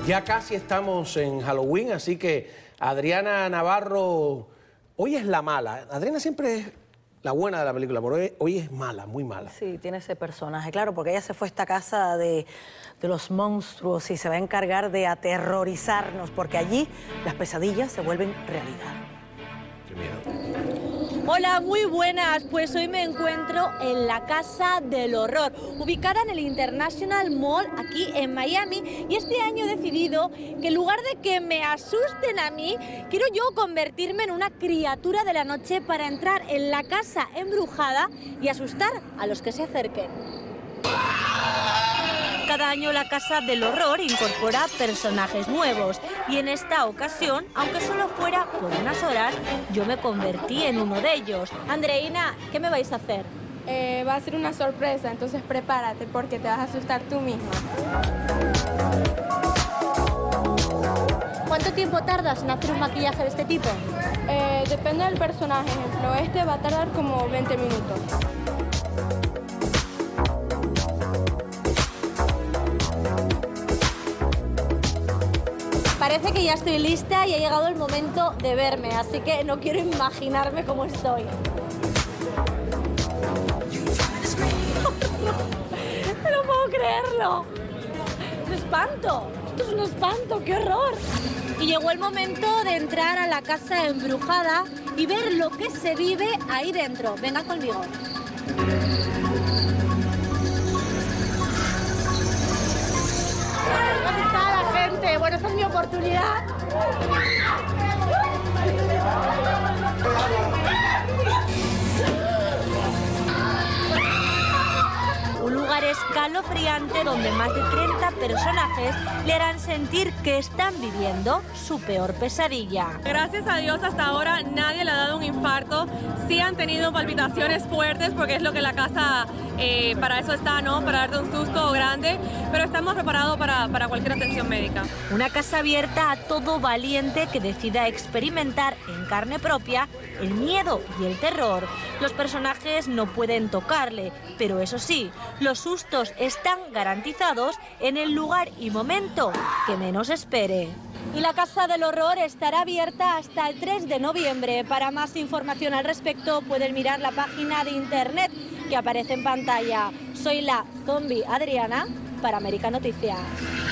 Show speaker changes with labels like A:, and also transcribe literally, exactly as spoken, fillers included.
A: Ya casi estamos en Halloween, así que Adriana Navarro, hoy es la mala. Adriana siempre es la buena de la película, pero hoy, hoy es mala, muy mala.
B: Sí, tiene ese personaje, claro, porque ella se fue a esta casa de, de los monstruos y se va a encargar de aterrorizarnos, porque allí las pesadillas se vuelven realidad.
A: Qué miedo.
C: Hola, muy buenas. Pues hoy me encuentro en la Casa del Horror, ubicada en el International Mall aquí en Miami. Y este año he decidido que en lugar de que me asusten a mí, quiero yo convertirme en una criatura de la noche para entrar en la casa embrujada y asustar a los que se acerquen. Cada año la Casa del Horror incorpora personajes nuevos y en esta ocasión, aunque solo fuera por unas horas, yo me convertí en uno de ellos. Andreina, ¿qué me vais a hacer?
D: Eh, va a ser una sorpresa, entonces prepárate porque te vas a asustar tú misma.
C: ¿Cuánto tiempo tardas en hacer un maquillaje de este tipo?
D: Eh, depende del personaje, ejemplo, este va a tardar como veinte minutos.
C: Parece que ya estoy lista y ha llegado el momento de verme, así que no quiero imaginarme cómo estoy. No puedo creerlo. ¡Un espanto! Esto es un espanto, ¡qué horror! Y llegó el momento de entrar a la casa embrujada y ver lo que se vive ahí dentro. Venga conmigo. ¿Dónde está la gente? Bueno, esta es mi oportunidad. Un lugar escalofriante donde más de treinta personajes le harán sentir que están viviendo su peor pesadilla.
E: Gracias a Dios hasta ahora nadie le ha dado un infarto. Sí han tenido palpitaciones fuertes porque es lo que la casa eh, para eso está, ¿no? Para darte un susto grande, pero estamos preparados para, para cualquier atención médica.
C: Una casa abierta a todo valiente que decida experimentar en carne propia el miedo y el terror. Los personajes no pueden tocarle, pero eso sí, los sustos están garantizados en el lugar y momento que menos espere. Y la Casa del Horror estará abierta hasta el tres de noviembre. Para más información al respecto pueden mirar la página de internet que aparece en pantalla. Soy la zombie Adriana para América Noticias.